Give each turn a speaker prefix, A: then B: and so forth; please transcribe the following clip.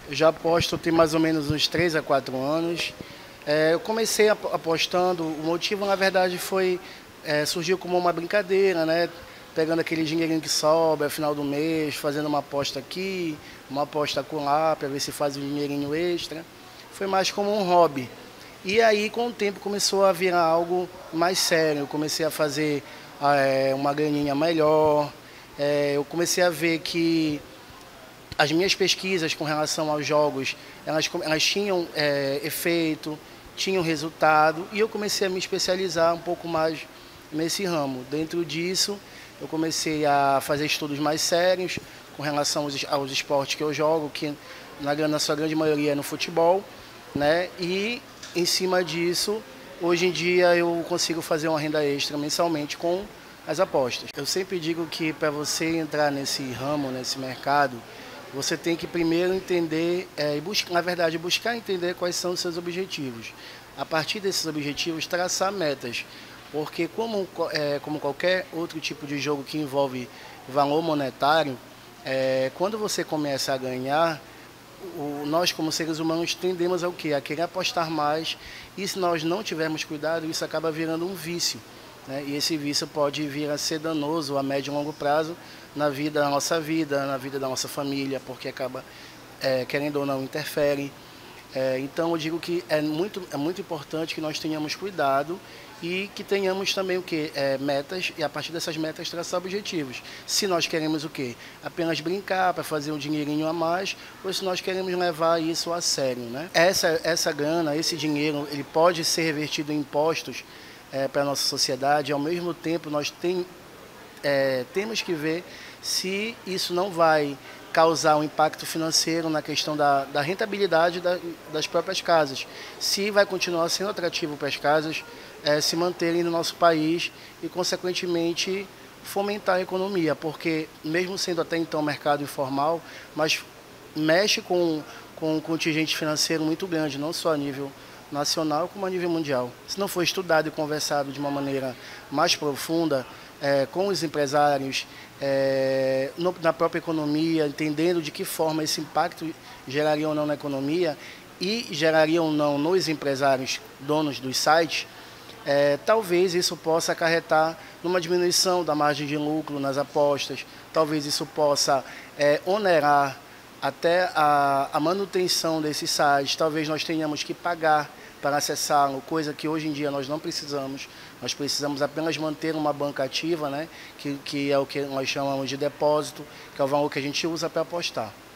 A: Eu já aposto tem mais ou menos uns 3 a 4 anos. Eu comecei apostando, o motivo na verdade surgiu como uma brincadeira, né? Pegando aquele dinheirinho que sobra no final do mês, fazendo uma aposta aqui, uma aposta acolá, para ver se faz um dinheirinho extra. Foi mais como um hobby. E aí, com o tempo, começou a virar algo mais sério. Eu comecei a fazer uma graninha melhor. Eu comecei a ver que as minhas pesquisas com relação aos jogos, elas tinham efeito, tinham resultado, e eu comecei a me especializar um pouco mais nesse ramo. Dentro disso, eu comecei a fazer estudos mais sérios com relação aos esportes que eu jogo, que na sua grande maioria é no futebol, né? E em cima disso, hoje em dia eu consigo fazer uma renda extra mensalmente com as apostas. Eu sempre digo que para você entrar nesse ramo, nesse mercado, você tem que primeiro entender e buscar, na verdade, buscar entender quais são os seus objetivos. A partir desses objetivos, traçar metas. Porque como qualquer outro tipo de jogo que envolve valor monetário, quando você começa a ganhar, nós como seres humanos tendemos ao quê? A querer apostar mais, e se nós não tivermos cuidado, isso acaba virando um vício, né? E esse vício pode vir a ser danoso a médio e longo prazo na nossa vida, na vida da nossa família, porque acaba, querendo ou não, interfere. Então eu digo que é muito importante que nós tenhamos cuidado e que tenhamos também o que? Metas, e a partir dessas metas traçar objetivos. Se nós queremos o quê? Apenas brincar para fazer um dinheirinho a mais, ou se nós queremos levar isso a sério, né? Essa grana, esse dinheiro, ele pode ser revertido em impostos para a nossa sociedade. Ao mesmo tempo nós temos que ver se isso não vai causar um impacto financeiro na questão da rentabilidade das próprias casas. Se vai continuar sendo atrativo para as casas se manterem no nosso país e, consequentemente, fomentar a economia, porque mesmo sendo até então mercado informal, mas mexe com um contingente financeiro muito grande, não só a nível nacional como a nível mundial. Se não for estudado e conversado de uma maneira mais profunda com os empresários, na própria economia, entendendo de que forma esse impacto geraria ou não na economia e geraria ou não nos empresários donos dos sites, talvez isso possa acarretar numa diminuição da margem de lucro nas apostas, talvez isso possa onerar até a manutenção desses sites, talvez nós tenhamos que pagar para acessá-lo, coisa que hoje em dia nós não precisamos. Nós precisamos apenas manter uma banca ativa, né, que é o que nós chamamos de depósito, que é o valor que a gente usa para apostar.